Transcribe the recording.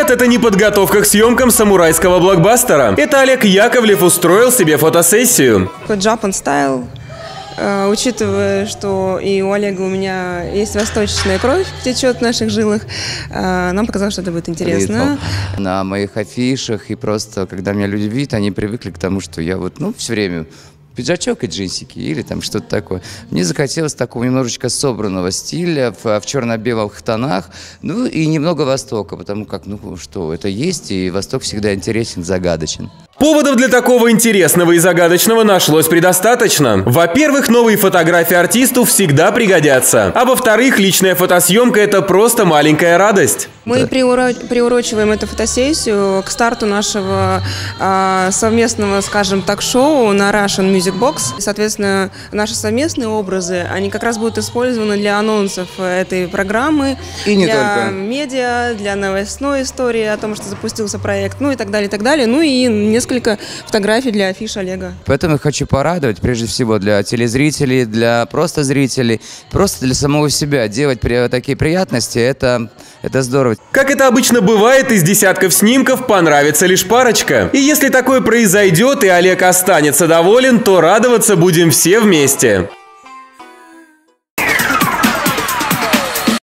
Нет, это не подготовка к съемкам самурайского блокбастера. Это Олег Яковлев устроил себе фотосессию. Japan Style. Учитывая, что и у Олега у меня есть восточная кровь, течет в наших жилах, нам показалось, что это будет интересно. На моих афишах и просто, когда меня люди видят, они привыкли к тому, что я вот, все время пиджачок и джинсики или там что-то такое. Мне захотелось такого немножечко собранного стиля в черно-белых тонах, и немного Востока, потому как, что это есть, и Восток всегда интересен, загадочен. Поводов для такого интересного и загадочного нашлось предостаточно. Во-первых, новые фотографии артисту всегда пригодятся. А во-вторых, личная фотосъемка – это просто маленькая радость. Мы приурочиваем эту фотосессию к старту нашего совместного, скажем так, шоу на Russian Music Box. И, соответственно, наши совместные образы, они как раз будут использованы для анонсов этой программы, и не для только. Медиа, для новостной истории о том, что запустился проект, и так далее, и так далее. И несколько фотографий для афиш Олега. Поэтому я хочу порадовать, прежде всего, для телезрителей, для просто зрителей, просто для самого себя. Делать такие приятности – это здорово. Как это обычно бывает, из десятков снимков понравится лишь парочка. И если такое произойдет и Олег останется доволен, то радоваться будем все вместе.